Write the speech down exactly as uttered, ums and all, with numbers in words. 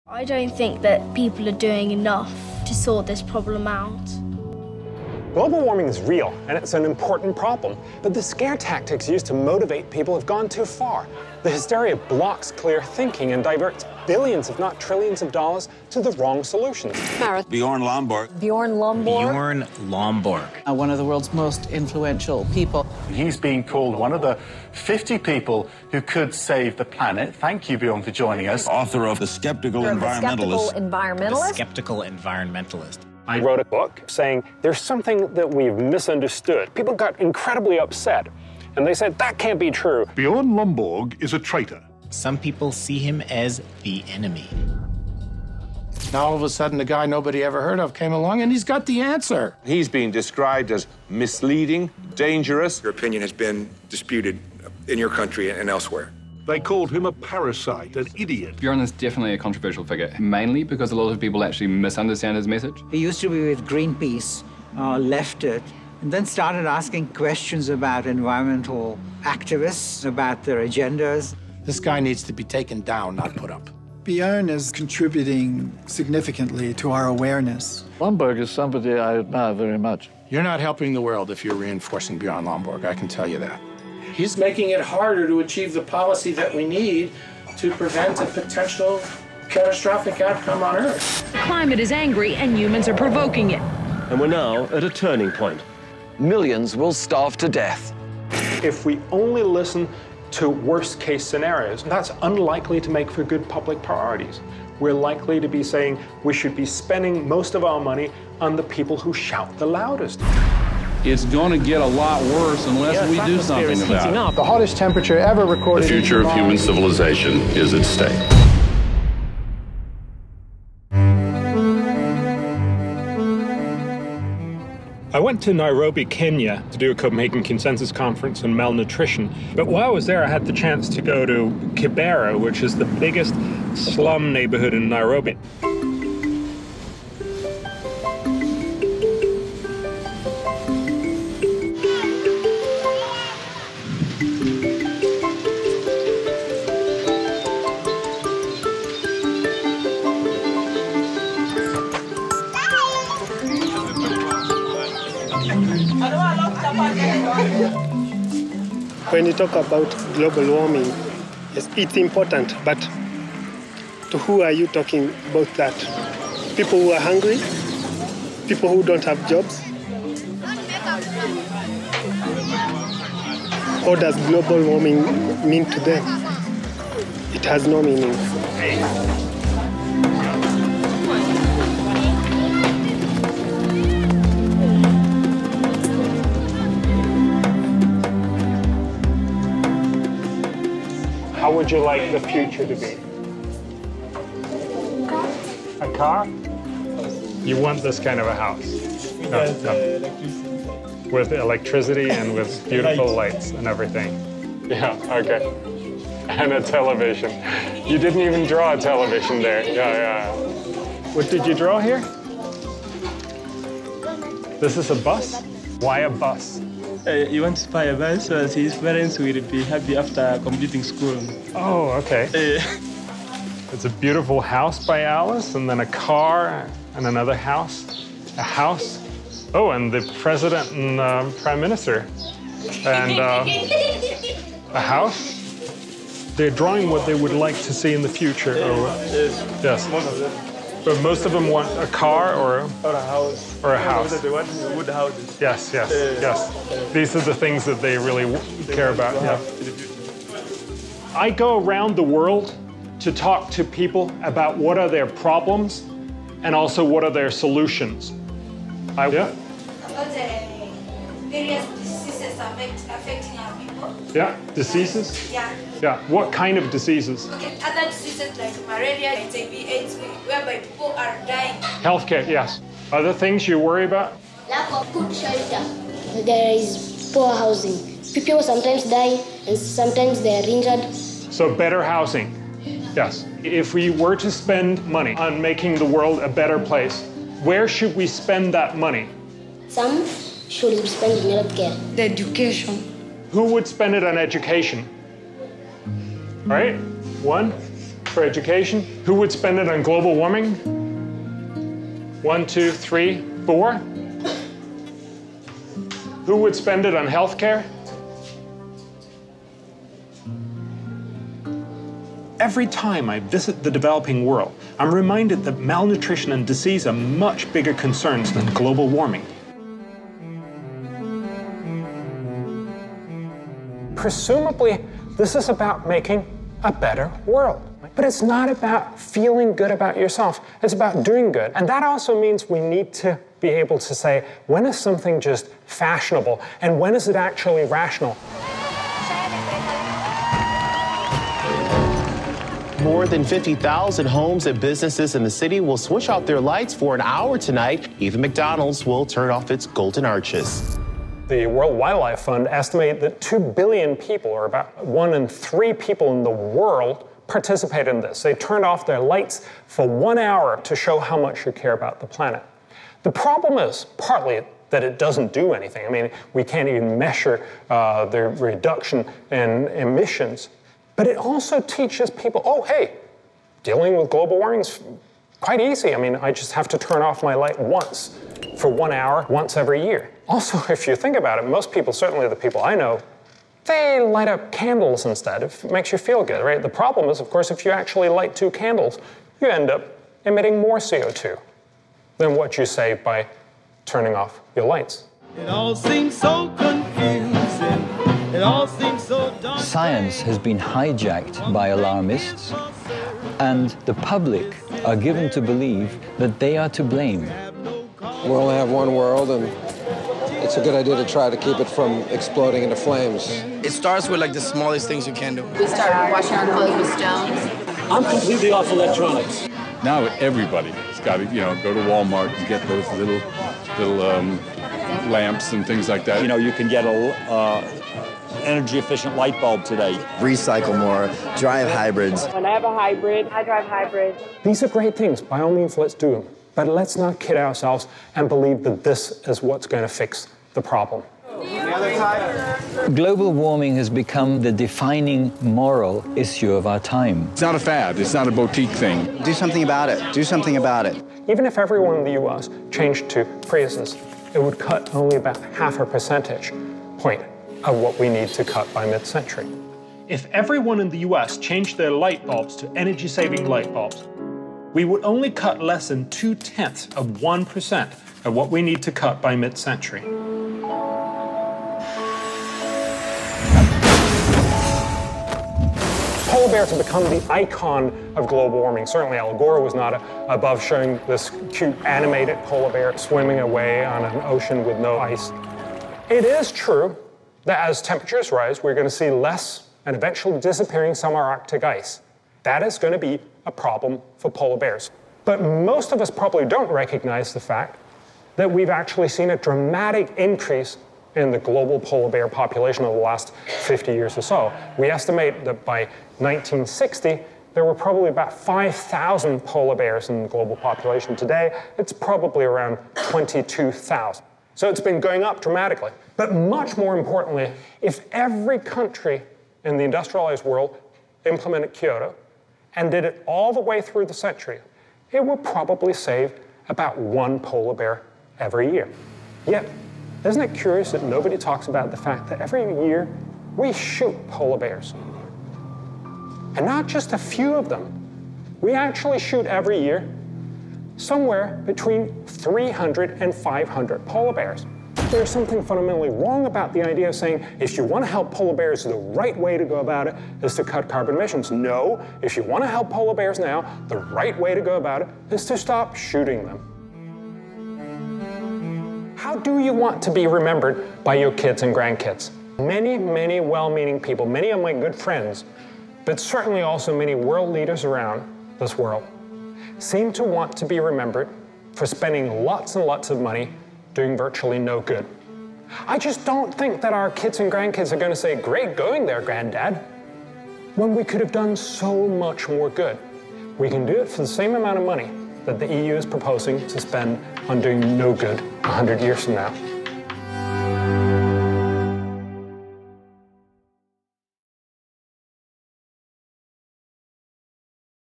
I don't think that people are doing enough to sort this problem out. Global warming is real, and it's an important problem, but the scare tactics used to motivate people have gone too far. The hysteria blocks clear thinking and diverts billions, if not trillions of dollars to the wrong solutions. Bjorn Lomborg. Bjorn Lomborg. Bjorn Lomborg. Uh, one of the world's most influential people. He's being called one of the fifty people who could save the planet. Thank you, Bjorn, for joining us. Author of The Skeptical Environmentalist. The Skeptical Environmentalist. The Skeptical Environmentalist. I wrote a book saying there's something that we've misunderstood. People got incredibly upset, and they said, that can't be true. Bjorn Lomborg is a traitor. Some people see him as the enemy. Now all of a sudden a guy nobody ever heard of came along and he's got the answer. He's being described as misleading, dangerous. Your opinion has been disputed in your country and elsewhere. They called him a parasite, an idiot. Bjorn is definitely a controversial figure, mainly because a lot of people actually misunderstand his message. He used to be with Greenpeace, uh, left it, and then started asking questions about environmental activists, about their agendas. This guy needs to be taken down, not put up. Bjorn is contributing significantly to our awareness. Lomborg is somebody I admire very much. You're not helping the world if you're reinforcing Bjorn Lomborg, I can tell you that. He's making it harder to achieve the policy that we need to prevent a potential catastrophic outcome on Earth. The climate is angry and humans are provoking it. And we're now at a turning point. Millions will starve to death. If we only listen to worst-case scenarios, that's unlikely to make for good public priorities. We're likely to be saying we should be spending most of our money on the people who shout the loudest. It's going to get a lot worse unless yes, we do something about it. Up. The hottest temperature ever recorded. The future of human civilization is at stake. I went to Nairobi, Kenya to do a Copenhagen Consensus Conference on malnutrition. But while I was there, I had the chance to go to Kibera, which is the biggest slum neighborhood in Nairobi. When you talk about global warming, yes, it's important, but to who are you talking about that? People who are hungry? People who don't have jobs? What does global warming mean to them? It has no meaning. How would you like the future to be? A car? You want this kind of a house? No, no. With electricity and with beautiful lights and everything. Yeah, okay. And a television. You didn't even draw a television there. Yeah, yeah. What did you draw here? This is a bus? Why a bus? Uh, he wants to buy a bus so that his parents will be happy after completing school. Oh, okay. Uh, it's a beautiful house by Alice, and then a car, and another house, a house. Oh, and the president and uh, prime minister, and uh, a house. They're drawing what they would like to see in the future. Uh, oh, yes. Yes. Most of them. But most of them want a car or a, or a house. Or a house. They want wood houses. Yes, yes, uh, yes. Uh, These are the things that they really they care about. Yeah. I go around the world to talk to people about what are their problems and also what are their solutions. I, yeah. About the various diseases affect, affecting our people. Yeah, diseases? Yeah. Yeah, what kind of diseases? Okay, other diseases like malaria, H I V, AIDS, whereby people are dying. Healthcare, yes. Other things you worry about? Lack of good shelter. There is poor housing. People sometimes die and sometimes they are injured. So better housing, yes. If we were to spend money on making the world a better place, where should we spend that money? Some should be spent in healthcare. The education. Who would spend it on education? All right, one, for education. Who would spend it on global warming? One, two, three, four. Who would spend it on healthcare? Every time I visit the developing world, I'm reminded that malnutrition and disease are much bigger concerns than global warming. Presumably, this is about making a better world. But it's not about feeling good about yourself. It's about doing good. And that also means we need to be able to say, when is something just fashionable and when is it actually rational? More than fifty thousand homes and businesses in the city will switch off their lights for an hour tonight. Even McDonald's will turn off its golden arches. The World Wildlife Fund estimates that two billion people, or about one in three people in the world, participate in this. They turned off their lights for one hour to show how much you care about the planet. The problem is partly that it doesn't do anything. I mean, we can't even measure uh, the reduction in emissions. But it also teaches people, oh, hey, dealing with global warming is quite easy. I mean, I just have to turn off my light once for one hour, once every year. Also, if you think about it, most people, certainly the people I know, they light up candles instead. It makes you feel good, right? The problem is, of course, if you actually light two candles, you end up emitting more C O two than what you save by turning off your lights. It all seems so confusing. It all seems so dark. Science has been hijacked by alarmists, and the public are given to believe that they are to blame. We only have one world, and it's a good idea to try to keep it from exploding into flames. It starts with like the smallest things you can do. We start washing our clothes with stones. I'm completely off electronics. Now everybody's got to, you know, go to Walmart and get those little, little um, lamps and things like that. You know, you can get a uh, energy-efficient light bulb today. Recycle more, drive hybrids. When I have a hybrid, I drive hybrid. These are great things. By all means, let's do them. But let's not kid ourselves and believe that this is what's going to fix the problem. Global warming has become the defining moral issue of our time. It's not a fad. It's not a boutique thing. Do something about it. Do something about it. Even if everyone in the U S changed to Priuses, it would cut only about half a percentage point of what we need to cut by mid-century. If everyone in the U S changed their light bulbs to energy-saving light bulbs, we would only cut less than two-tenths of one percent of what we need to cut by mid-century. Polar bears have become the icon of global warming. Certainly Al Gore was not above showing this cute animated polar bear swimming away on an ocean with no ice. It is true that as temperatures rise, we're going to see less and eventually disappearing some of our Arctic ice. That is going to be a problem for polar bears. But most of us probably don't recognize the fact that we've actually seen a dramatic increase in the global polar bear population over the last fifty years or so. We estimate that by nineteen sixty, there were probably about five thousand polar bears in the global population. Today, it's probably around twenty-two thousand. So it's been going up dramatically. But much more importantly, if every country in the industrialized world implemented Kyoto and did it all the way through the century, it would probably save about one polar bear every year. Yet, isn't it curious that nobody talks about the fact that every year we shoot polar bears? And not just a few of them. We actually shoot every year somewhere between three hundred and five hundred polar bears. There's something fundamentally wrong about the idea of saying, if you want to help polar bears, the right way to go about it is to cut carbon emissions. No, if you want to help polar bears now, the right way to go about it is to stop shooting them. How do you want to be remembered by your kids and grandkids? Many, many well-meaning people, many of my good friends, but certainly also many world leaders around this world, seem to want to be remembered for spending lots and lots of money doing virtually no good. I just don't think that our kids and grandkids are going to say, great going there, Granddad, when we could have done so much more good. We can do it for the same amount of money that the E U is proposing to spend on doing no good one hundred years from now.